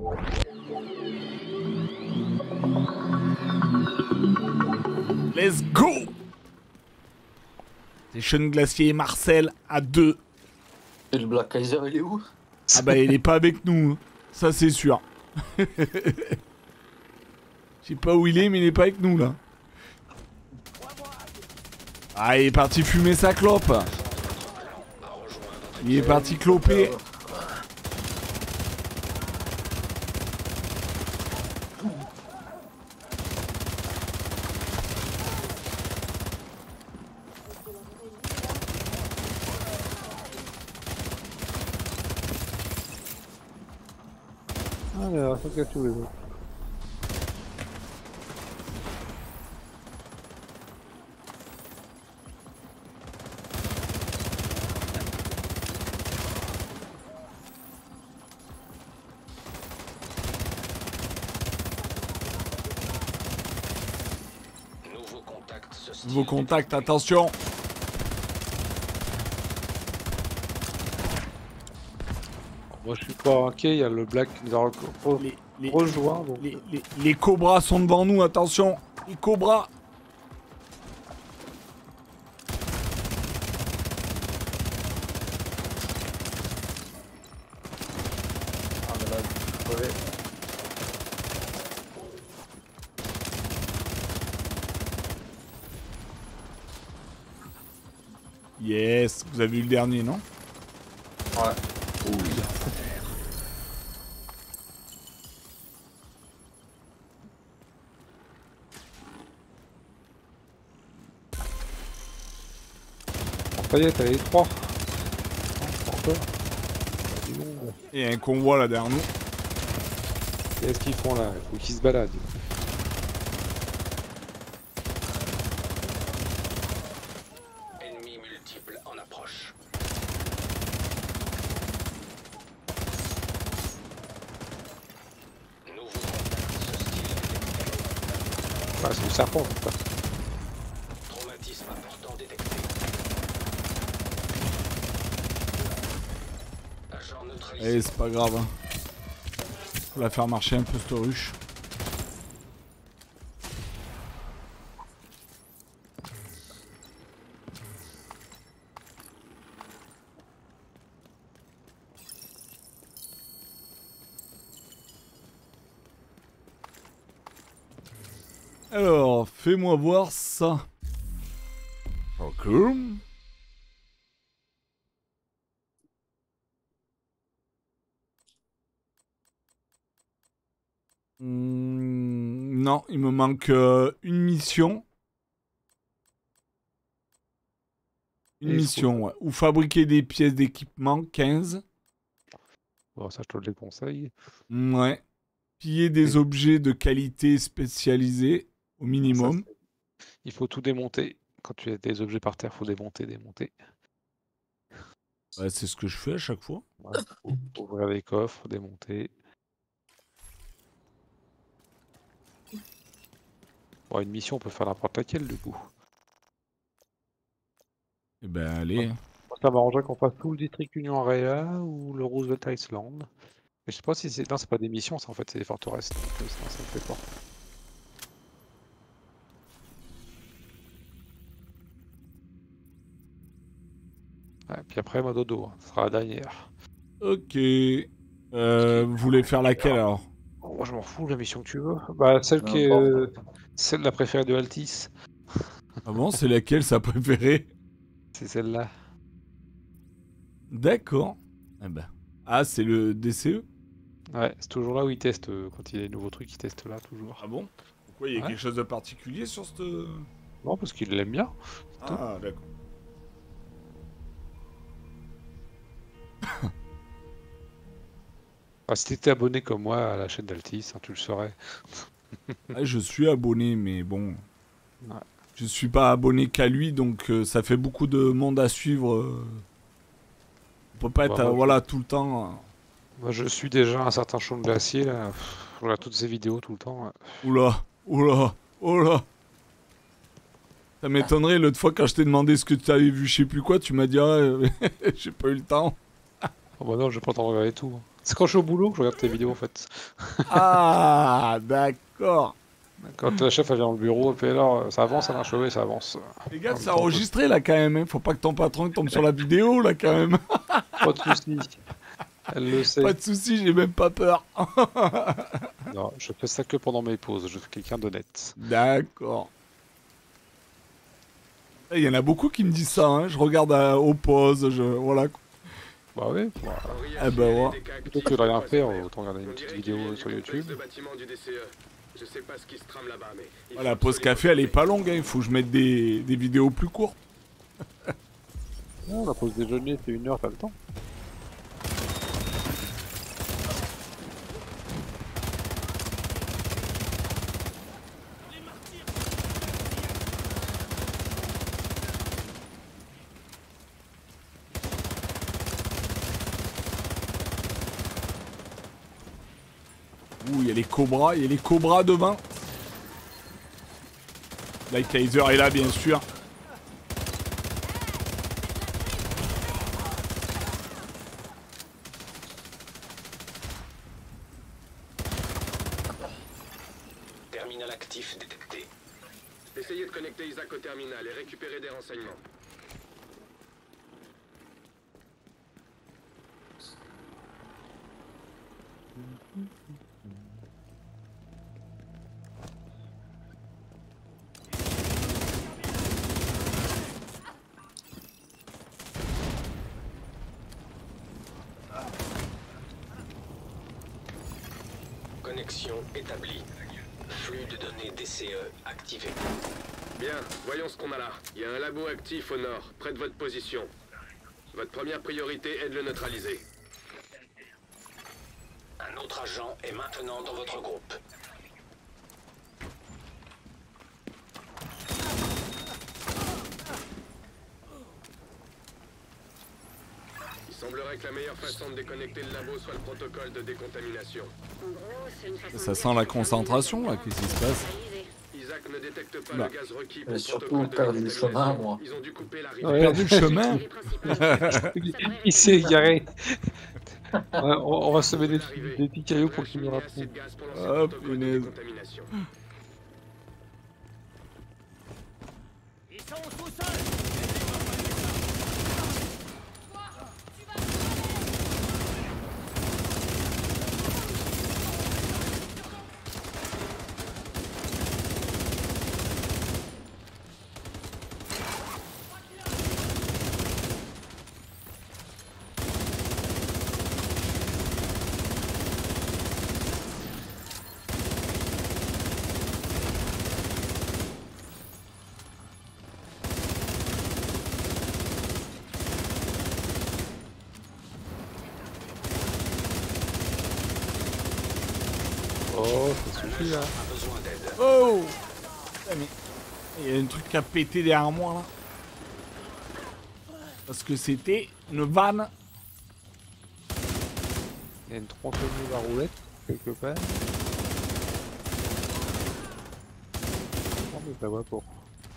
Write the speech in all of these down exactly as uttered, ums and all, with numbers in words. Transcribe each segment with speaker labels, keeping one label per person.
Speaker 1: Let's go! Station Glacier Marcel à deux.
Speaker 2: Et le Black Kaiser, il est où?
Speaker 1: Ah bah il est pas avec nous, ça c'est sûr. Je sais pas où il est, mais il est pas avec nous là. Ah, il est parti fumer sa clope. Il est parti cloper.
Speaker 3: Alors, ça casse tous les autres.
Speaker 1: Nouveau contact, attention.
Speaker 3: Moi je suis pas inquiet, il y a le Black qui nous a re
Speaker 1: Les, les,
Speaker 3: rejoint. Donc...
Speaker 1: les, les, les cobras sont devant nous, attention. Les cobras.
Speaker 2: Ah, mais là, je suis crevé.
Speaker 1: Yes, vous avez vu le dernier, non?
Speaker 2: Ouais.
Speaker 3: Ça y est, t'as les trois.
Speaker 1: Il y a un convoi là derrière nous.
Speaker 3: Qu'est-ce qu'ils font là? Il faut qu'ils se baladent.
Speaker 4: Ennemis multiples en approche. Nouveau contact hostile détecté.
Speaker 3: Ah, c'est le serpent, c'est pas.
Speaker 4: Traumatisme important détecté. Agent neutralisé.
Speaker 1: Eh, c'est pas grave. Hein. Faut la faire marcher un peu cette ruche. Alors, fais-moi voir ça. Ok. Hmm, non, il me manque euh, une mission. Une
Speaker 3: Et
Speaker 1: mission, ouais. Ou fabriquer des pièces d'équipement, quinze.
Speaker 3: Bon, ça, je te le déconseille.
Speaker 1: Ouais. Piller des
Speaker 3: Et-
Speaker 1: objets de qualité spécialisés, au minimum.
Speaker 3: Ça, il faut tout démonter. Quand tu as des objets par terre, il faut démonter, démonter.
Speaker 1: Ouais, c'est ce que je fais à chaque fois.
Speaker 3: Ouais, faut ouvrir les coffres, démonter. Bon, une mission, on peut faire n'importe laquelle, du coup.
Speaker 1: Eh ben, allez.
Speaker 3: Moi, ça m'arrangerait qu'on fasse tout le district Union Area ou le Roosevelt Island. Mais je sais pas si c'est... Non, c'est pas des missions, ça, en fait, c'est des forteresses. Donc, euh, ça, ça me fait peur. Ouais, puis après, moi, dodo, hein, ce sera la dernière.
Speaker 1: Ok. Euh, vous voulez faire laquelle alors?
Speaker 3: Bon, moi, je m'en fous, la mission que tu veux. Bah, celle qui est...
Speaker 2: N'importe.
Speaker 3: euh, Celle de la préférée de Altis.
Speaker 1: Ah bon, c'est laquelle sa préférée?
Speaker 3: C'est celle-là.
Speaker 1: D'accord. Eh ben. Ah, c'est le D C E?
Speaker 3: Ouais, c'est toujours là où ils testent. euh, Quand il y a des nouveaux trucs, ils testent là, toujours.
Speaker 1: Ah bon? Pourquoi il y a
Speaker 3: Ouais.
Speaker 1: quelque chose de particulier sur cette...
Speaker 3: Non, parce qu'ils l'aiment bien.
Speaker 1: Ah, d'accord.
Speaker 3: Ah, si t'étais abonné comme moi à la chaîne d'Altis, hein, tu le saurais.
Speaker 1: Ah, je suis abonné, mais bon...
Speaker 3: Ouais.
Speaker 1: Je suis pas abonné qu'à lui, donc euh, ça fait beaucoup de monde à suivre. euh. On peut pas être,
Speaker 3: Bah,
Speaker 1: euh,
Speaker 3: moi,
Speaker 1: voilà, tout le temps... euh.
Speaker 3: Moi, je suis déjà un certain champ de glacier, là. Pff, je regarde toutes ces vidéos tout le temps. Ouais.
Speaker 1: Oula, oula, oula. Ça m'étonnerait, l'autre fois quand je t'ai demandé ce que tu avais vu, je sais plus quoi, tu m'as dit, ah, euh, j'ai pas eu le temps.
Speaker 3: Oh bah non, je vais pas t'en regarder tout. Hein. C'est quand je suis au boulot que je regarde tes vidéos en fait.
Speaker 1: Ah, d'accord.
Speaker 3: Quand la chef elle vient dans le bureau, et puis alors ça avance, ça marche, oui, ça avance.
Speaker 1: Les gars,
Speaker 3: En
Speaker 1: c'est
Speaker 3: même temps,
Speaker 1: enregistré là quand même. Hein. Faut pas que ton patron tombe sur la vidéo là quand même.
Speaker 3: Pas de soucis. Elle le sait.
Speaker 1: Pas de soucis, j'ai même pas peur.
Speaker 3: Non, je fais ça que pendant mes pauses, je suis quelqu'un d'honnête.
Speaker 1: D'accord. Il y en a beaucoup qui me disent ça. Hein. Je regarde à, aux pauses. Je... Voilà.
Speaker 3: Bah oui, bah,
Speaker 1: Eh ben ouais.
Speaker 3: plutôt que de rien faire, autant regarder une petite vidéo sur YouTube.
Speaker 4: Je sais pas ce qui se trame là-bas, mais il
Speaker 1: Voilà, la
Speaker 4: faut
Speaker 1: pause
Speaker 4: absolument
Speaker 1: café, elle est
Speaker 4: trouver.
Speaker 1: pas longue. Hein. Il faut que je mette des, des vidéos plus courtes.
Speaker 3: Non, la pause déjeuner c'est une heure, t'as le temps.
Speaker 1: Ouh, il y a les cobras. Il y a les cobras devant. Light Laser est là, bien sûr.
Speaker 4: Terminal actif détecté.
Speaker 5: Essayez de connecter Isaac au terminal et récupérer des renseignements.
Speaker 4: Connexion établie. Flux de données D C E activé.
Speaker 5: Bien, voyons ce qu'on a là. Il y a un labo actif au nord, près de votre position. Votre première priorité est de le neutraliser.
Speaker 4: Un autre agent est maintenant dans votre groupe.
Speaker 5: Il semblerait que la meilleure façon de déconnecter le labo soit le protocole de décontamination.
Speaker 1: Ça sent la concentration là. Qu'est-ce qui se passe?
Speaker 5: Isaac ne détecte pas
Speaker 1: Bah.
Speaker 5: le gaz requis pour
Speaker 2: Mais
Speaker 5: le
Speaker 2: surtout,
Speaker 5: protocole de
Speaker 2: perdre le
Speaker 5: décontamination.
Speaker 2: chemin, moi.
Speaker 5: Ils ont dû couper la
Speaker 3: Ouais.
Speaker 1: Perdu le chemin.
Speaker 3: Il s'est égaré. Ouais, on, on va semer des, des petits cailloux pour qu'il nous retrouve.
Speaker 1: Oh, punaise.
Speaker 3: Oh, ça suffit là.
Speaker 4: A besoin d'aide.
Speaker 1: Oh! Putain, mais il y a un truc qui a pété derrière moi là. Parce que c'était une vanne.
Speaker 3: Il y a une tronçonneuse à roulette, quelque part. Non mais ça va pour.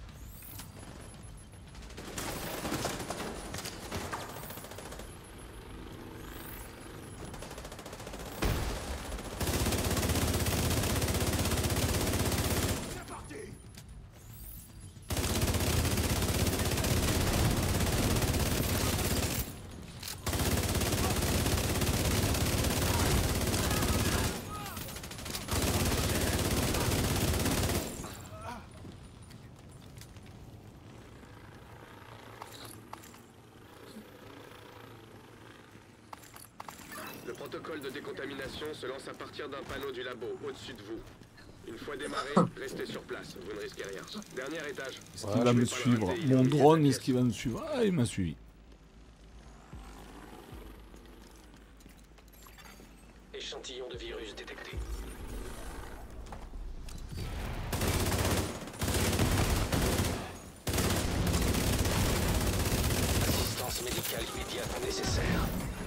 Speaker 5: Le protocole de décontamination se lance à partir d'un panneau du labo, au-dessus de vous. Une fois démarré, restez sur place, vous ne risquez rien. Dernier étage.
Speaker 1: Est-ce qu'il va me suivre? Mon drone, est-ce qu'il va me suivre? Ah, il m'a suivi.
Speaker 4: Échantillon de virus détecté. Assistance médicale immédiate nécessaire.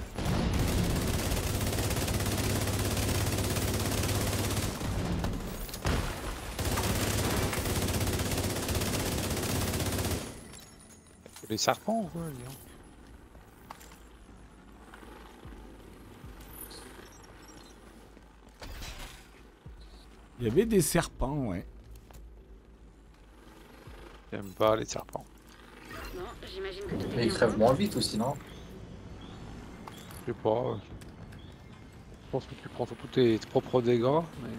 Speaker 3: Les serpents ou quoi, dis donc.
Speaker 1: Il y avait des serpents, ouais.
Speaker 3: J'aime pas les serpents.
Speaker 6: Bon, j'imagine que tout est
Speaker 2: Mais ils
Speaker 6: bien
Speaker 2: crèvent
Speaker 6: fait.
Speaker 2: moins vite aussi, non?
Speaker 3: Je sais pas. euh, Je pense que tu prends tous tes, tes propres dégâts, mais...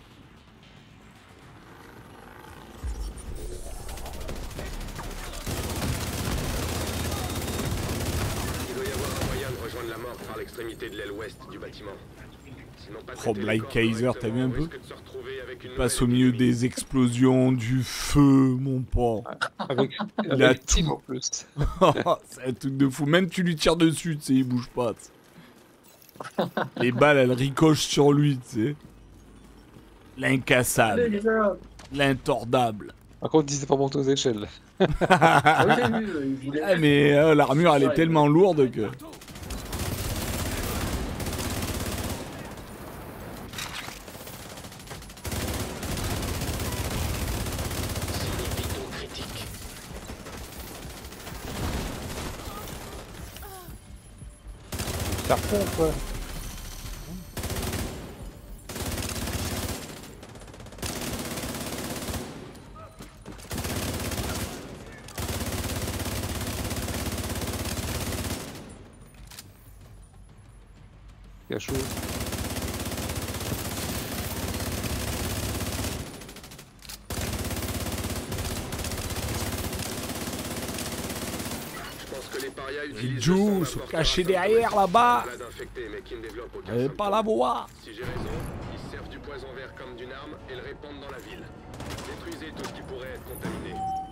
Speaker 5: Il doit y avoir un moyen de rejoindre la morgue par l'extrémité de l'aile ouest du bâtiment. Sinon, pas
Speaker 1: Oh,
Speaker 5: traiter les
Speaker 1: Black
Speaker 5: corps
Speaker 1: Kaiser, t'as vu un
Speaker 5: correctement, on
Speaker 1: peu?
Speaker 5: risque de se retrouver avec une
Speaker 1: Passe
Speaker 5: nouvelle
Speaker 1: au milieu
Speaker 5: épidémie.
Speaker 1: des explosions, du feu, mon porc.
Speaker 3: Avec,
Speaker 1: Il a
Speaker 3: avec Tim
Speaker 1: tout.
Speaker 3: en plus.
Speaker 1: C'est un truc de fou. Même tu lui tires dessus, tu sais, il bouge pas. tu sais. Les balles, elles ricochent sur lui, tu sais. L'incassable, l'intordable.
Speaker 3: Par contre, disait pas monter aux échelles.
Speaker 2: Ah oui, j'ai vu, il voulait-
Speaker 1: Ah, mais euh, l'armure, elle est tellement lourde que...
Speaker 4: Signe vitaux critique.
Speaker 3: Serpent, quoi. Il y a chaud.
Speaker 5: Je pense que les parias utilisent
Speaker 1: Joe,
Speaker 5: le sang d'un
Speaker 1: se
Speaker 5: porteur
Speaker 1: cacher
Speaker 5: asymptomatique
Speaker 1: derrière, là-bas.
Speaker 5: malade infecté, mais qui ne développe aucun
Speaker 1: Euh,
Speaker 5: symptôme.
Speaker 1: pas la voix.
Speaker 5: Si j'ai raison, ils se servent du poison vert comme d'une arme et le répandent dans la ville. Détruisez tout ce qui pourrait être contaminé.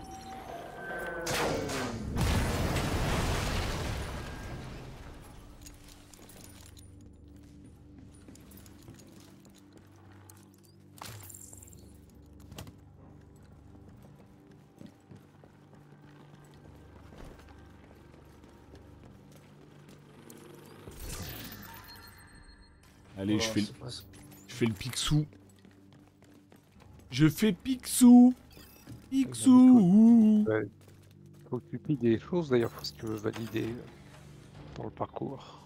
Speaker 1: Allez, je
Speaker 2: Oh,
Speaker 1: fais, le-
Speaker 2: c'est pas ça.
Speaker 1: je fais le pixou. Je fais pixou. Pixou.
Speaker 3: Ouais. Faut que tu pilles des choses d'ailleurs, si tu veux valider dans le parcours.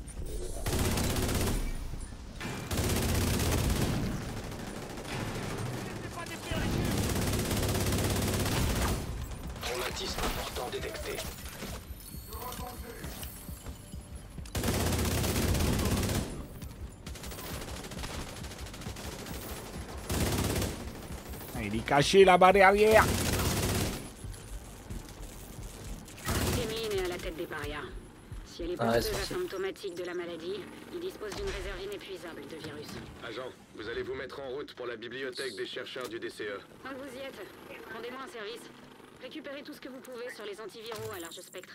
Speaker 4: Traumatisme important détecté.
Speaker 1: Il est caché là-bas derrière.
Speaker 6: Kémine est à la tête des parias. Si elle est
Speaker 2: Ah ouais,
Speaker 6: porteuse
Speaker 2: c'est parti.
Speaker 6: asymptomatique de la maladie, il dispose d'une réserve inépuisable de virus.
Speaker 5: Agent, vous allez vous mettre en route pour la bibliothèque des chercheurs du D C E.
Speaker 6: Quand vous y êtes, rendez-moi un service. Récupérez tout ce que vous pouvez sur les antiviraux à large spectre.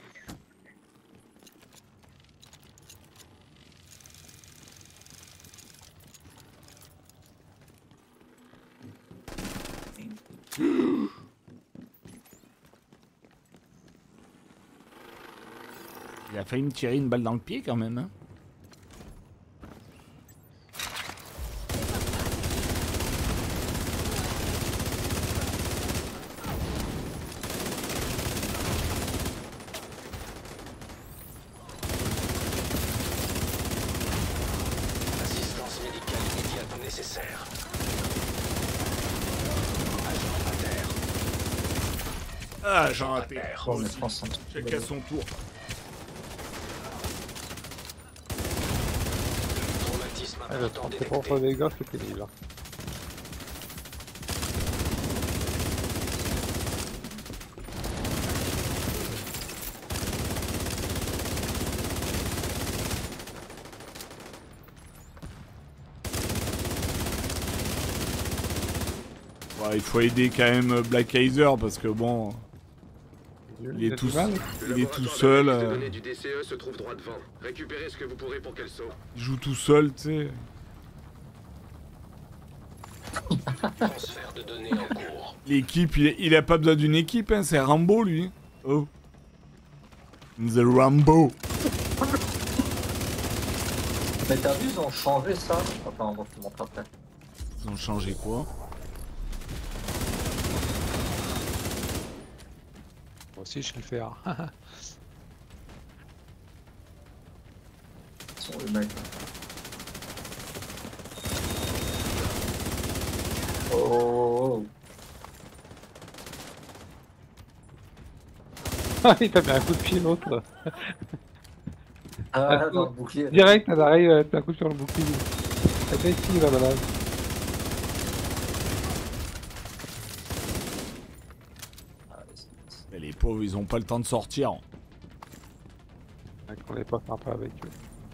Speaker 1: Il a failli me tirer une balle dans le pied quand même. Hein.
Speaker 4: Assistance médicale immédiate nécessaire. Agent à terre.
Speaker 1: Ah, j'en
Speaker 4: À
Speaker 1: raté.
Speaker 4: terre.
Speaker 2: Bon, mais je pense que c'est un truc
Speaker 1: Chacun son tour.
Speaker 4: Traumatisme
Speaker 3: Ah, le
Speaker 4: important
Speaker 3: prendre tes
Speaker 4: détecté.
Speaker 3: propres dégâts, c'est pénible. hein.
Speaker 1: Ouais, il faut aider quand même Black Kaiser parce que bon, il est
Speaker 3: a
Speaker 1: tout,
Speaker 3: du mal.
Speaker 5: Le
Speaker 1: il est tout
Speaker 5: laboratoire
Speaker 1: seul.
Speaker 5: d'analyse de
Speaker 1: euh,
Speaker 5: données du D C E se trouve droit devant. Récupérez ce que vous pourrez pour qu'elle sauve.
Speaker 1: il joue tout seul, tu sais.
Speaker 4: Transfert de données en cours.
Speaker 1: L'équipe, il, il a pas besoin d'une équipe, hein, c'est Rambo lui. Oh. The Rambo.
Speaker 2: Mais t'as vu, ils ont changé ça. Attends, on va te montrer après.
Speaker 1: Ils ont changé quoi?
Speaker 3: Moi aussi, je sais le faire.
Speaker 2: Ils sont les mecs. Oh, oh, oh.
Speaker 3: Ah, il t'a mis un coup de pied l'autre.
Speaker 2: Ah, dans le bouclier.
Speaker 3: Direct, elle arrive, elle t'a un coup sur le bouclier. Elle fait ici, la balade.
Speaker 2: Ah, c'est-
Speaker 1: Mais les pauvres, ils ont pas le temps de sortir.
Speaker 3: On n'est pas sympa avec eux.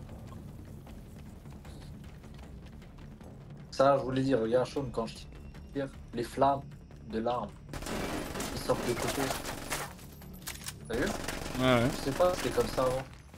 Speaker 2: Ça, je voulais dire, regarde, Sean, quand je tire, les flammes de l'arme, ils sortent de côté. T'as vu?
Speaker 1: Ouais, ouais.
Speaker 2: Je sais pas, c'était comme ça avant.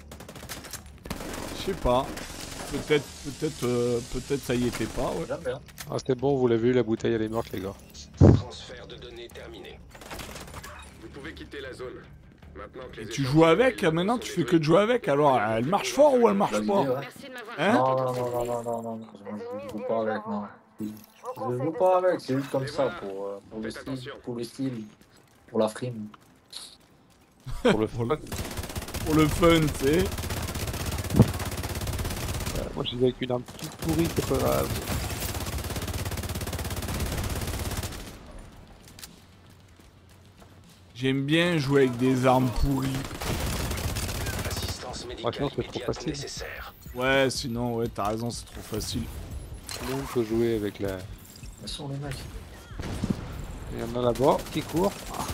Speaker 1: Je sais pas. Peut-être, peut-être, euh, peut-être ça y était pas, ouais.
Speaker 2: Jamais, hein.
Speaker 3: Ah, c'est bon, vous l'avez vu, la bouteille elle est morte, les gars.
Speaker 4: Transfert de données terminé.
Speaker 5: Vous pouvez quitter la zone. Maintenant que
Speaker 1: Et
Speaker 5: les
Speaker 1: tu
Speaker 5: échanges
Speaker 1: joues avec,
Speaker 5: sont
Speaker 1: maintenant tu fais
Speaker 5: détruits,
Speaker 1: que de jouer avec, alors elle marche fort ou elle marche
Speaker 2: Bonne
Speaker 1: pas?
Speaker 2: idée, ouais.
Speaker 6: Merci de m'avoir
Speaker 1: Hein?
Speaker 2: Non,
Speaker 6: expliqué
Speaker 2: non,
Speaker 6: ton
Speaker 2: non, non,
Speaker 6: service.
Speaker 2: non, non, non, je, je joue pas avec, non. Je joue pas avec, c'est juste comme
Speaker 5: Et
Speaker 2: ça,
Speaker 5: voilà.
Speaker 2: pour, euh, pour le
Speaker 5: Faites
Speaker 2: style,
Speaker 5: attention.
Speaker 2: pour le style, pour la frime.
Speaker 3: Pour le
Speaker 1: Pour
Speaker 3: fun.
Speaker 1: Pour le fun, tu sais.
Speaker 3: Euh, moi, j'y vais avec une arme toute pourrie, c'est pas grave.
Speaker 1: J'aime bien jouer avec des armes pourries.
Speaker 4: Assistance
Speaker 3: sinon,
Speaker 4: médicale
Speaker 3: c'est trop
Speaker 4: immédiate
Speaker 3: facile.
Speaker 4: nécessaire.
Speaker 1: Ouais, sinon, ouais, t'as raison, c'est trop facile.
Speaker 3: Sinon, on peut jouer avec la...
Speaker 2: Ils sont les mecs.
Speaker 3: Il y en a là-bas qui court.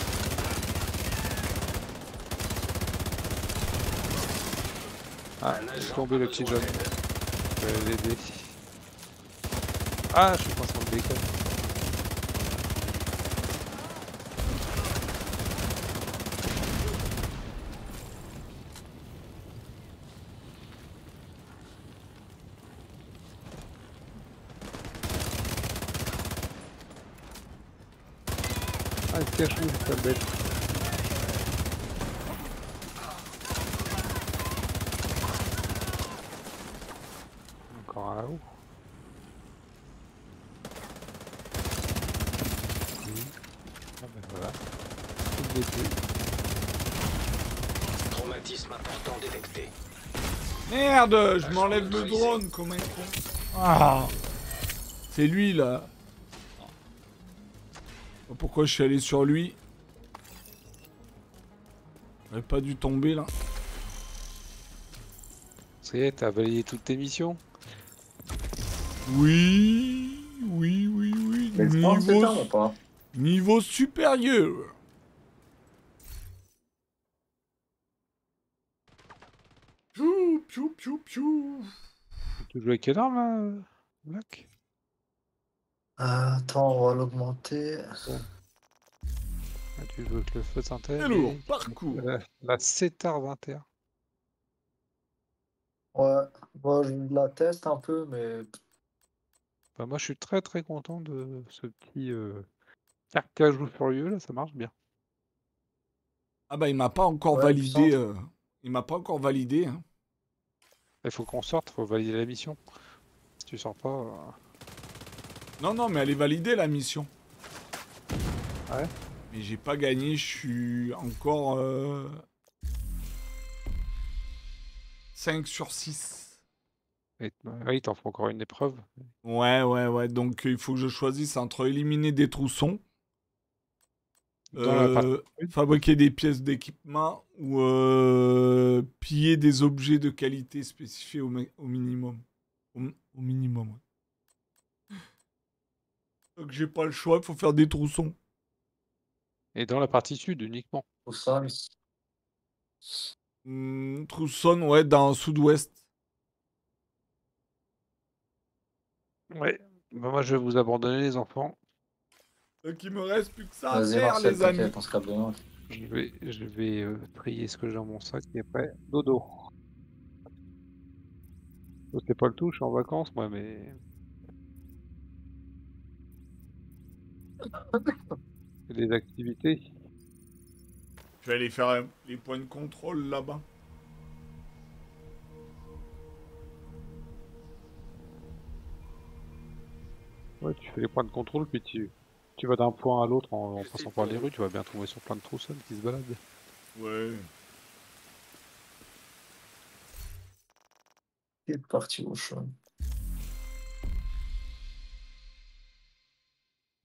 Speaker 3: Ah,
Speaker 4: Un
Speaker 3: il est
Speaker 4: agent
Speaker 3: tombé
Speaker 4: a
Speaker 3: le petit
Speaker 4: besoin
Speaker 3: jeune.
Speaker 4: d'aide.
Speaker 3: Je vais l'aider. Ah, je suis pas sur le décon. Ah, il se cache où, cette bête. Encore un là-haut. Oui. Ah ben voilà. Tout blessé.
Speaker 4: Traumatisme important détecté.
Speaker 1: Merde, je m'enlève le drone, comment il fait? Ah, c'est lui là. Pourquoi je suis allé sur lui? J'aurais pas dû tomber là.
Speaker 3: Ça y est, t'as validé toutes tes missions?
Speaker 1: Oui, oui, oui, oui.
Speaker 2: Mais le temps, c'est
Speaker 1: Niveau,
Speaker 2: ça ou pas?
Speaker 1: niveau supérieur. Piou, piou, piou, piou.
Speaker 3: Tu joues avec quelle arme là, Black?
Speaker 2: Euh, attends, on va l'augmenter.
Speaker 3: Ah, tu joues avec le feu synthèse.
Speaker 1: Hello,
Speaker 3: et-
Speaker 1: parcours.
Speaker 3: La, la Cetar vingt et un.
Speaker 2: Ouais, moi je la teste un peu, mais
Speaker 3: Bah, moi je suis très très content de ce petit euh, arcajou furieux là, ça marche bien.
Speaker 1: Ah bah il m'a pas encore
Speaker 2: Ouais,
Speaker 1: validé.
Speaker 2: puissant.
Speaker 1: euh, Il m'a pas encore validé. Hein.
Speaker 3: Il faut qu'on sorte, faut valider la mission. Si tu sors pas. euh,
Speaker 1: Non, non, mais elle est validée la mission.
Speaker 3: Ouais.
Speaker 1: Mais j'ai pas gagné, je suis encore euh, cinq sur six.
Speaker 3: Et, ouais, il t'en faut encore une épreuve.
Speaker 1: Ouais, ouais, ouais. Donc il faut que je choisisse entre éliminer des troussons,
Speaker 3: Dans la partie.
Speaker 1: euh, fabriquer des pièces d'équipement ou euh, piller des objets de qualité spécifiés au, mi- au minimum. Au, au minimum, ouais. Donc j'ai pas le choix, il faut faire des troussons.
Speaker 3: Et dans la partie sud uniquement.
Speaker 2: tout ça.
Speaker 1: Hmm, trousson, ouais, dans le sud-ouest.
Speaker 3: Ouais. Bah, moi je vais vous abandonner les enfants.
Speaker 1: Donc il me reste plus que ça à
Speaker 2: Vas-y,
Speaker 1: faire,
Speaker 2: Marcel,
Speaker 1: les amis.
Speaker 2: t'inquiète, on se capte demain.
Speaker 3: Je vais, je vais euh, trier ce que j'ai dans mon sac et après, dodo. Oh, c'est pas le tout, je suis en vacances moi, mais. C'est des activités.
Speaker 1: Je vais aller faire euh, les points de contrôle là-bas.
Speaker 3: Ouais, tu fais les points de contrôle, puis tu, tu vas d'un point à l'autre en, en passant par les rues, tu vas bien tomber sur plein de troussons qui se baladent.
Speaker 1: Ouais.
Speaker 2: Il est parti au chaud.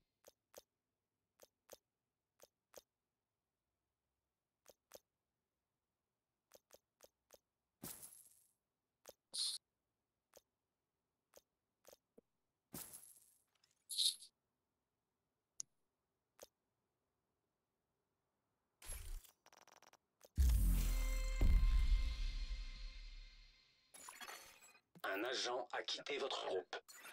Speaker 4: Un agent a quitté votre groupe.